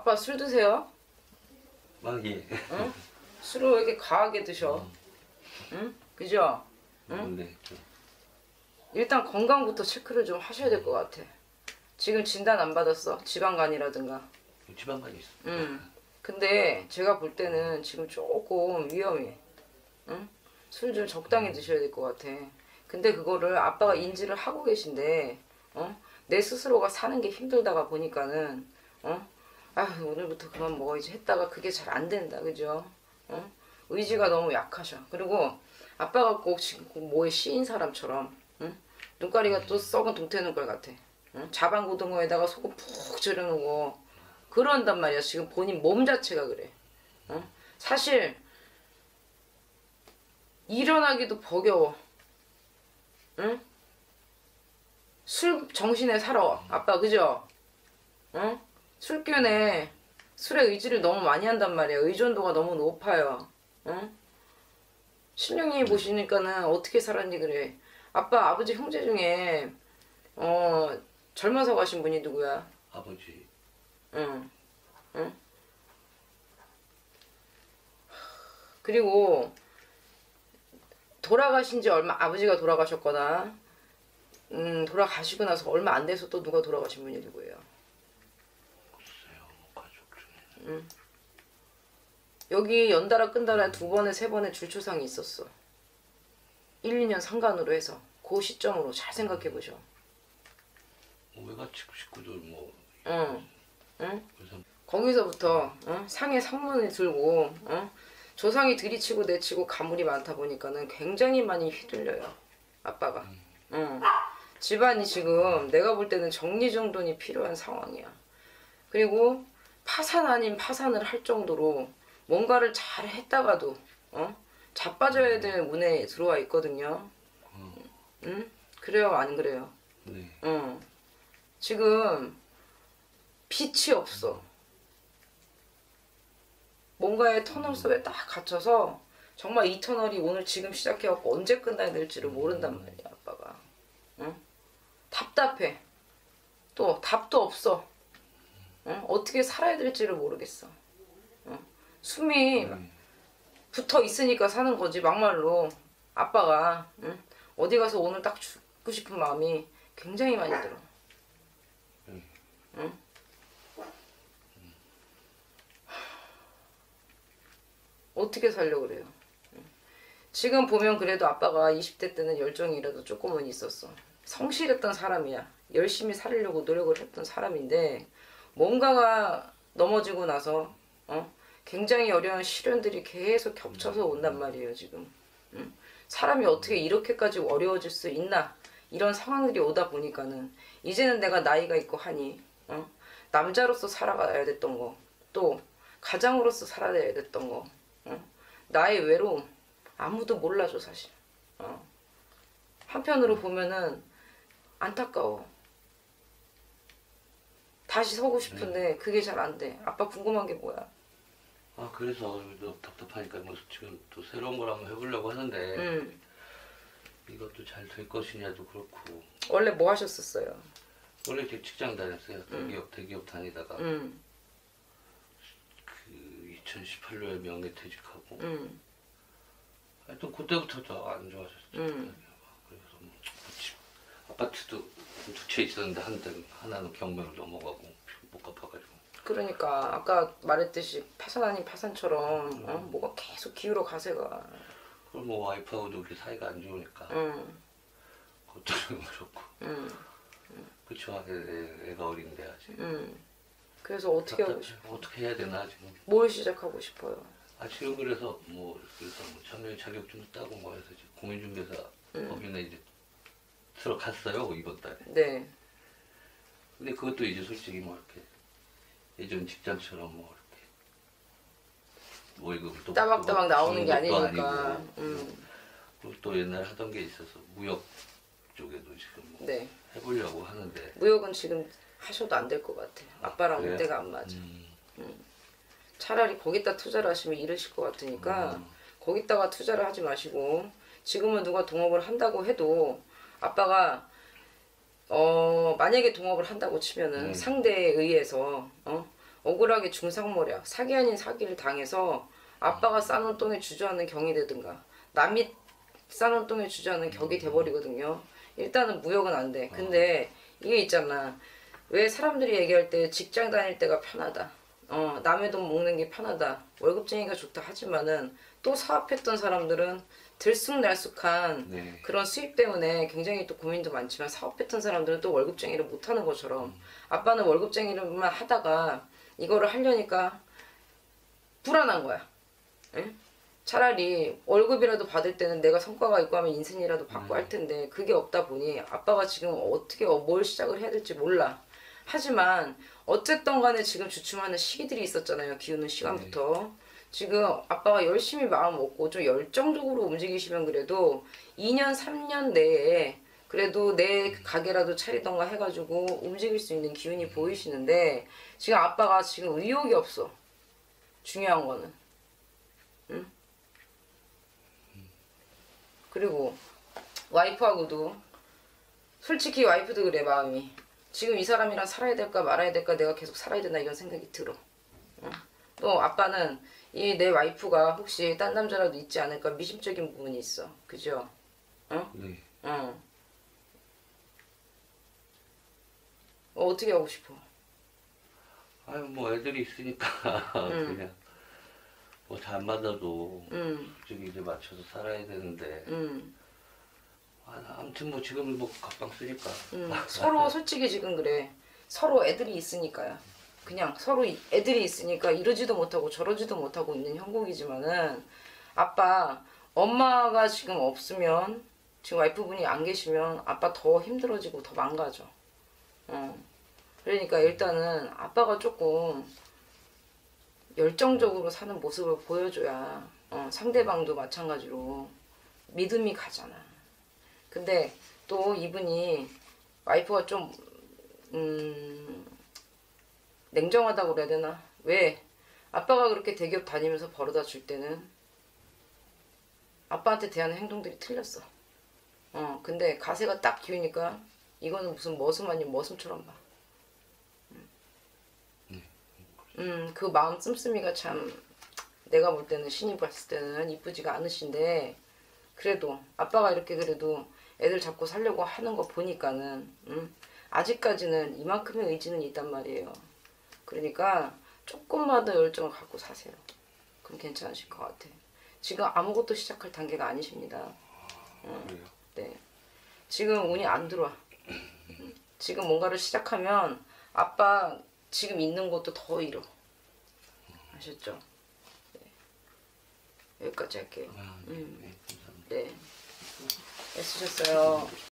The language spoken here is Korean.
아빠 술 드세요? 예. 응? 술을 왜 이렇게 과하게 드셔? 응? 그죠? 응? 네. 일단 건강부터 체크를 좀 하셔야 될 것 같아. 지금 진단 안 받았어? 지방간이라든가. 지방간이 있어. 응. 근데 제가 볼 때는 지금 조금 위험해. 응? 술 좀 적당히 드셔야 될 것 같아. 근데 그거를 아빠가 인지를 하고 계신데, 내 스스로가 사는 게 힘들다가 보니까는, 오늘부터 그만 먹어야지 했다가 그게 잘 안 된다, 그죠? 의지가 너무 약하셔. 그리고 아빠가 꼭 지금 꼭 뭐에 씌인 사람처럼, 눈가리가 또 썩은 동태 눈깔 같아. 자반고등어에다가 소금 푹 절여놓고 그런단 말이야. 지금 본인 몸 자체가 그래. 사실 일어나기도 버거워. 응? 술 정신에 살아. 아빠 그죠? 응? 술견에 술에 의지를 너무 많이 한단 말이야. 의존도가 너무 높아요. 응? 신령님이 보시니까는 어떻게 살았니 그래. 아빠 아버지 형제 중에 젊어서 가신 분이 누구야? 아버지. 응. 응? 그리고 돌아가신 지 얼마, 아버지가 돌아가셨거나 돌아가시고 나서 얼마 안 돼서 또 누가 돌아가신 분이 누구예요? 글쎄요, 가족 중에. 여기 연달아 끈달아 2번에 3번의 줄초상이 있었어. 1, 2년 상간으로 해서 그 시점으로 잘 생각해 보셔. 외가치고 식구들 뭐. 응. 응? 그래서 거기서부터 상에 상문을 들고 조상이 들이치고 내치고 가물이 많다 보니까는 굉장히 많이 휘둘려요. 아빠가. 집안이 지금 내가 볼 때는 정리정돈이 필요한 상황이야. 그리고 파산 아닌 파산을 할 정도로 뭔가를 잘 했다가도 자빠져야 될 문에 들어와 있거든요. 응? 그래요? 안 그래요? 네. 지금 빛이 없어. 뭔가의 터널 속에 딱 갇혀서 정말 이 터널이 오늘 지금 시작해갖고 언제 끝나야 될지를 모른단 말이야 아빠가. 응? 답답해. 또 답도 없어. 응? 어떻게 살아야 될지를 모르겠어. 숨이 붙어 있으니까 사는 거지 막말로. 아빠가 어디 가서 오늘 딱 죽고 싶은 마음이 굉장히 많이 들어. 응? 어떻게 살려고 그래요? 지금 보면 그래도 아빠가 20대 때는 열정이라도 조금은 있었어. 성실했던 사람이야. 열심히 살려고 노력을 했던 사람인데 뭔가가 넘어지고 나서 굉장히 어려운 시련들이 계속 겹쳐서 온단 말이에요 지금. 사람이 어떻게 이렇게까지 어려워질 수 있나 이런 상황들이 오다 보니까는 이제는 내가 나이가 있고 하니 남자로서 살아가야 됐던 거, 또 가장으로서 살아야 됐던 거, 나의 외로움 아무도 몰라줘 사실. 한편으로 보면은 안타까워. 다시 서고 싶은데 그게 잘 안 돼. 아빠 궁금한 게 뭐야? 그래서 답답하니까 뭐 지금 또 새로운 걸 한번 해보려고 하는데 이것도 잘 될 것이냐도 그렇고. 원래 뭐 하셨었어요? 원래 직장 다녔어요. 대기업 다니다가 그 2018년에 명예퇴직하고 하여튼 그때부터 더 안 좋아졌죠. 그래서 뭐 아파트도 2채 있었는데 하나는 경매로 넘어가고 못 갚아가지고. 그러니까 아까 말했듯이 파산 아닌 파산처럼 뭐가 계속 기울어 가세가. 그럼 뭐 와이프하고도 그렇게 사이가 안 좋으니까 그것도 좀 그렇고. 그쵸. 애가 어린데 아직. 그래서 어떻게 하고 싶어? 어떻게 해야 되나 지금. 뭘 시작하고 싶어요? 지금 그래서 작년에 자격증 따고 뭐 해서 지금 공인중개사 법인에 이제 들어갔어요 이번 달에. 네. 근데 그것도 이제 솔직히 뭐 이렇게 예전 직장처럼 뭐 이렇게 월급을 또 따박따박 나오는 게 아니니까. 그리고 또 옛날에 하던 게 있어서 무역 쪽에도 지금 뭐 네. 해보려고 하는데. 무역은 지금 하셔도 안 될 것 같아. 아빠랑 그래요? 때가 안 맞아. 차라리 거기다 투자를 하시면 잃으실 것 같으니까 거기다가 투자를 하지 마시고, 지금은 누가 동업을 한다고 해도 아빠가 만약에 동업을 한다고 치면은 상대에 의해서 억울하게 중상모략, 사기 아닌 사기를 당해서 아빠가 싸놓은 똥에 주저하는 경이 되든가 남이 싸놓은 똥에 주저하는 격이 돼버리거든요. 일단은 무역은 안 돼. 근데 이게 있잖아. 왜 사람들이 얘기할 때 직장 다닐 때가 편하다. 남의 돈 먹는 게 편하다. 월급쟁이가 좋다 하지만은 또 사업했던 사람들은 들쑥날쑥한 네. 그런 수입 때문에 굉장히 또 고민도 많지만 사업했던 사람들은 또 월급쟁이를 못하는 것처럼 아빠는 월급쟁이만 하다가 이거를 하려니까 불안한 거야. 응? 차라리 월급이라도 받을 때는 내가 성과가 있고 하면 인센이라도 받고 할 텐데 그게 없다 보니 아빠가 지금 어떻게 뭘 시작을 해야 될지 몰라. 하지만 어쨌든 간에 지금 주춤하는 시기들이 있었잖아요. 기우는 시간부터. 지금 아빠가 열심히 마음 먹고 좀 열정적으로 움직이시면 그래도 2년 3년 내에 그래도 내 가게라도 차리던가 해가지고 움직일 수 있는 기운이 보이시는데 지금 아빠가 지금 의욕이 없어. 중요한 거는. 응? 그리고 와이프하고도 솔직히 와이프도 그래 마음이. 지금 이 사람이랑 살아야 될까 말아야 될까 내가 계속 살아야 되나 이런 생각이 들어. 응? 또 아빠는 이 내 와이프가 혹시 딴 남자라도 있지 않을까 미심적인 부분이 있어. 그죠? 응? 네. 응. 어떻게 하고 싶어? 아유 뭐 애들이 있으니까 그냥 뭐 잘 맞아도 솔직히 이제 맞춰서 살아야 되는데 아무튼 뭐 지금 뭐 각방 쓰니까 서로 솔직히 지금 그래. 서로 애들이 있으니까요. 그냥 서로 애들이 있으니까 이러지도 못하고 저러지도 못하고 있는 형국이지만은 아빠 엄마가 지금 없으면 지금 와이프분이 안 계시면 아빠 더 힘들어지고 더 망가져. 그러니까 일단은 아빠가 조금 열정적으로 사는 모습을 보여줘야 상대방도 마찬가지로 믿음이 가잖아. 근데 또 이분이 와이프가 좀 냉정하다고 그래야 되나? 왜? 아빠가 그렇게 대기업 다니면서 벌어다 줄 때는 아빠한테 대하는 행동들이 틀렸어. 근데 가세가 딱 기우니까 이거는 무슨 머슴 아닌 머슴처럼 봐. 그 마음 씀씀이가 참 내가 볼 때는 신이 봤을 때는 이쁘지가 않으신데 그래도 아빠가 이렇게 그래도 애들 잡고 살려고 하는 거 보니까는 아직까지는 이만큼의 의지는 있단 말이에요. 그러니까 조금만 더 열정을 갖고 사세요. 그럼 괜찮으실 것 같아. 지금 아무것도 시작할 단계가 아니십니다. 그래요? 네. 지금 운이 안 들어와. 지금 뭔가를 시작하면 아빠 지금 있는 것도 더 잃어. 아셨죠? 네. 여기까지 할게요. 네, 감사합니다. 네. 애쓰셨어요.